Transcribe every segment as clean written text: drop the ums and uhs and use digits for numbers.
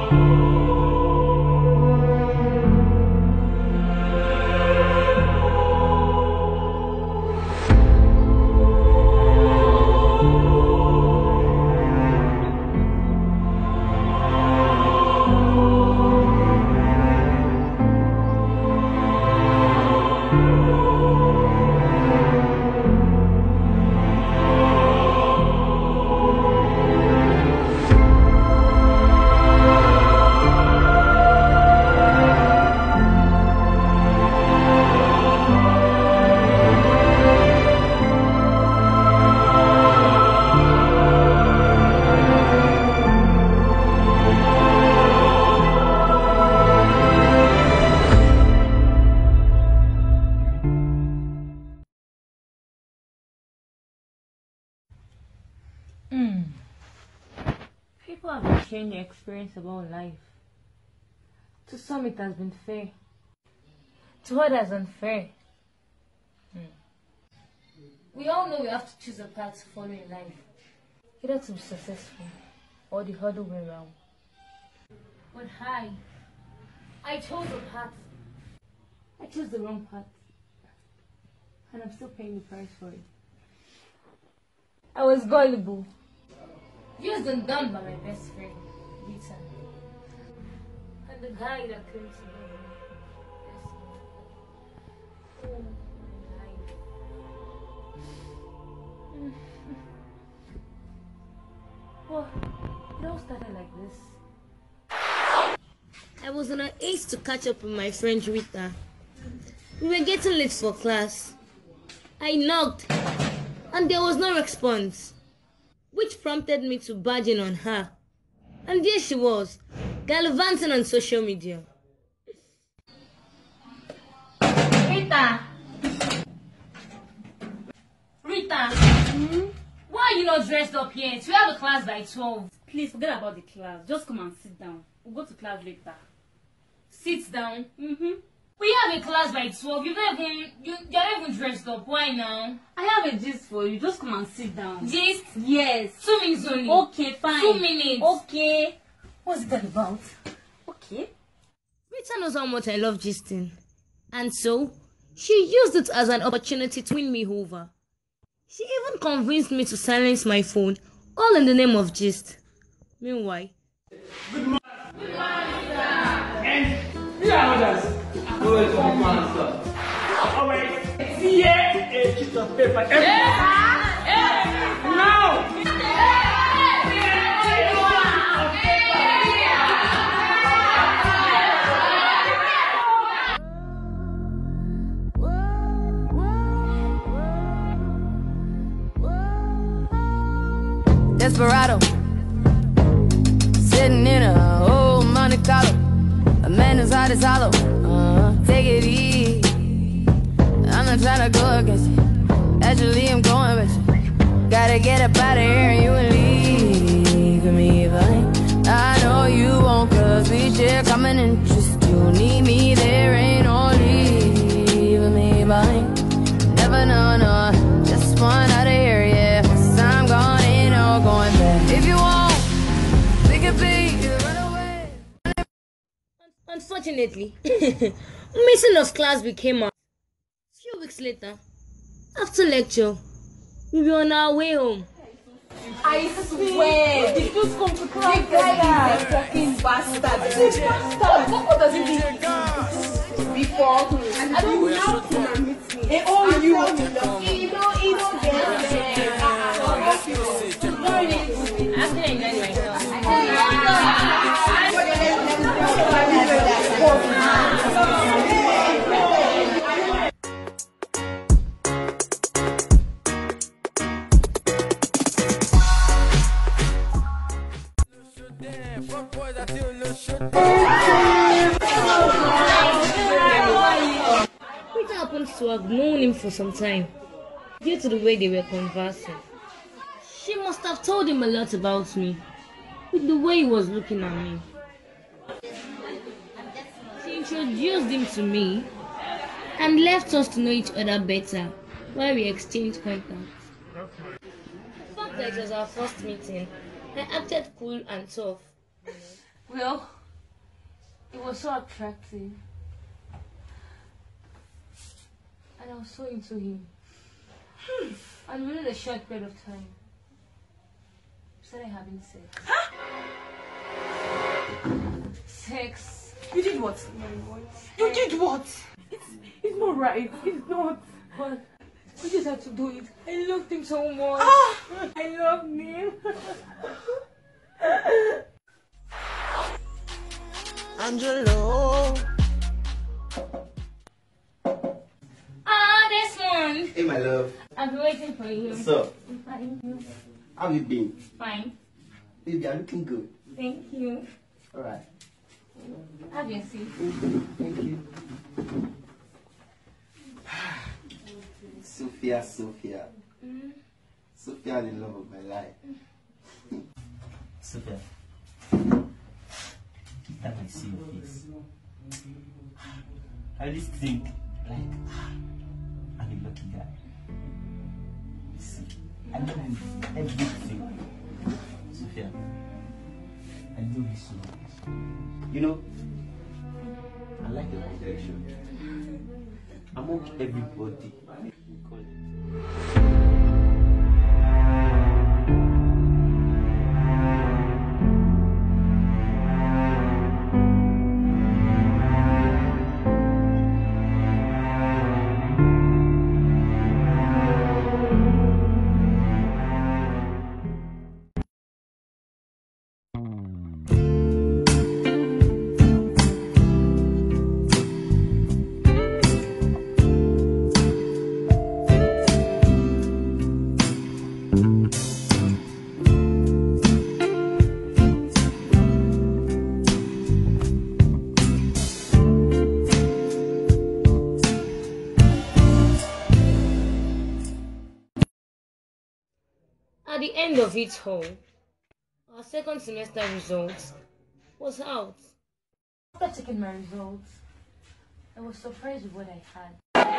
People have changed their experience about life. To some it has been fair. To others unfair. We all know we have to choose a path to follow in life. Either to be successful or the other way around. But I chose a path. I chose the wrong path. And I'm still paying the price for it. I was gullible. Used and done by my best friend, Rita. And the guy that came to me. Oh, my life. Well, it all started like this. I was on an ace to catch up with my friend Rita. We were getting late for class. I knocked, and there was no response, which prompted me to barge in on her. And there she was, gallivanting on social media. Rita! Rita! Why are you not dressed up yet? We have a class by 12. Please forget about the class. Just come and sit down. We'll go to class later. Sit down? We have a class by 12. You're not even dressed up. Why now? I have a gist for you. Just come and sit down. Gist? Yes. 2 minutes only. Okay, fine. 2 minutes. Okay. What's that about? Okay. Rita knows how much I love gisting. And so, she used it as an opportunity to win me over. She even convinced me to silence my phone, all in the name of gist. Meanwhile... Good morning. Good morning, sir. And here are others. Good morning, sir. Alright, see here a sheet of paper. Now! Desperado, sitting in a old Monte Carlo. A man whose heart is hollow. Take it easy. I'm not trying to go against you. Actually, I'm going with you. Gotta get up out of here and you will leave me behind. I know you won't, cause we share common interest. You need me, there ain't no leaving me behind. Never know, no, just one out of here, yeah. 'Cause I'm gone, ain't no going back. If you want, we could be run away. Unfortunately, missing of class became a few weeks later. After lecture, we were on our way home. I swear, did you come to class? The guy is a fucking bastard. He's a bastard. What does he think? Before, I don't know how to meet me. Hey, oh, you don't get there. After I enjoyed myself. Peter happens to have known him for some time, due to the way they were conversing. She must have told him a lot about me, with the way he was looking at me. She introduced him to me, and left us to know each other better, while we exchanged contacts. The fact that it was our first meeting, I acted cool and tough. Well, It was so attractive. And I was so into him. And within a short period of time, we started having sex. Sex. You did what? You did what? It's not right. It's not. But we just had to do it. I loved him so much. I loved him. Angelo. This one. Hey, my love. I've been waiting for you. What's up? Fine. How have you been? Fine. Baby, you're looking good. Thank you. Alright. Have your seat. Thank you. Sophia. Sophia, the love of my life. Sophia, that I see your face, I just think, like, I'm a lucky guy. You see, I love you everything. Sophia, I love you so much. You know, I like your complexion. Among everybody, we call it. At the end of it all, our second semester results was out. After checking my results, I was surprised with what I had.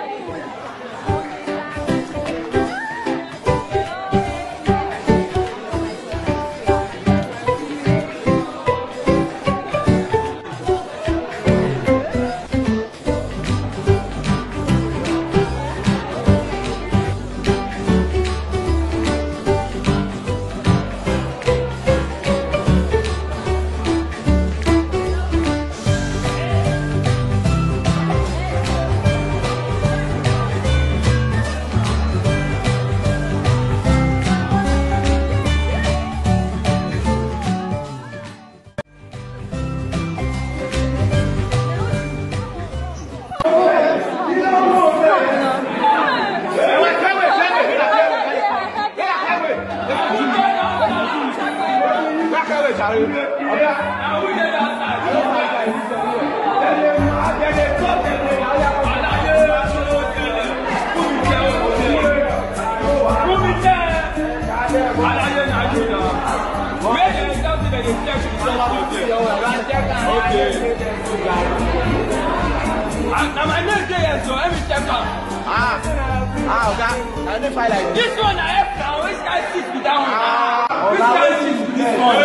This one I have now. Which guy sits me down? Which guy sits me this one?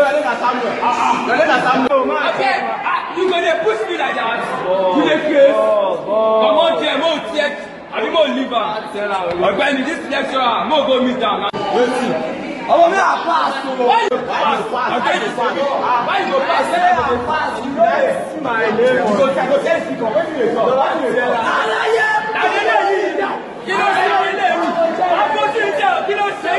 Okay, you gonna push me like that? You the face? Come on, dear, more check. I be more liver. Okay, this lecturer, more go meet down. Oh, me a pass. Why you pass? Okay, why you go pass? You know, see my name. You go tell speaker when you talk. You know, I'm going to tell you know, say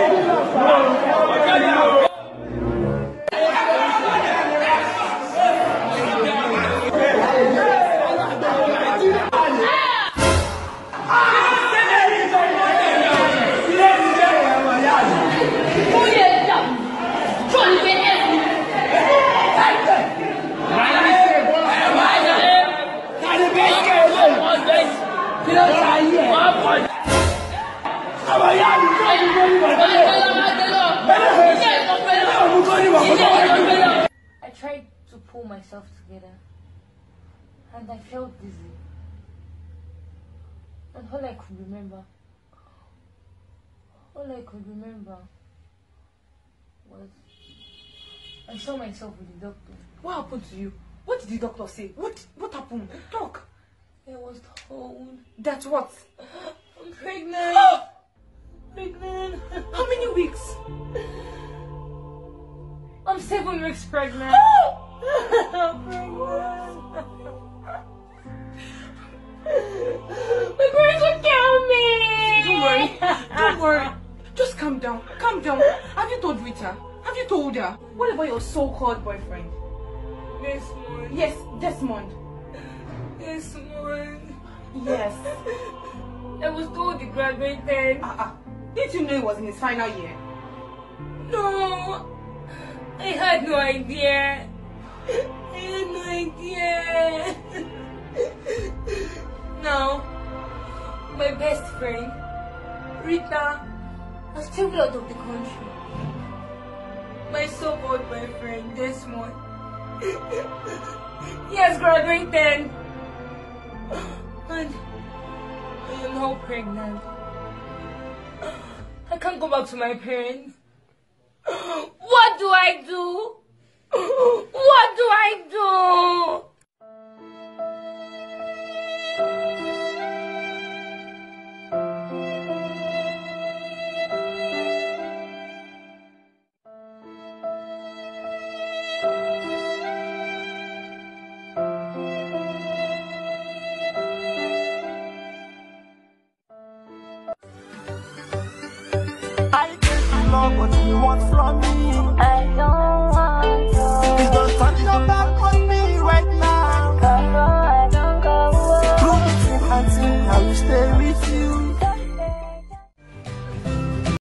I tried to pull myself together and I felt dizzy. And all I could remember was I saw myself with the doctor. What happened to you? What did the doctor say? What happened? Talk. I was told That what? I'm pregnant. Pregnant. How many weeks? I'm 7 weeks pregnant. I'm pregnant. My parents will kill me. Don't worry. Don't worry. Just calm down. Calm down. Have you told Rita? Have you told her? What about your so-called boyfriend? Desmond. Yes, Desmond. Desmond. Yes. I was told he graduated. Didn't you know he was in his final year? No. I had no idea. I had no idea. Now, my best friend, Rita, has traveled out of the country. My so-called boyfriend, Desmond, he has graduated. And I am now pregnant. I can't go back to my parents. What do I do?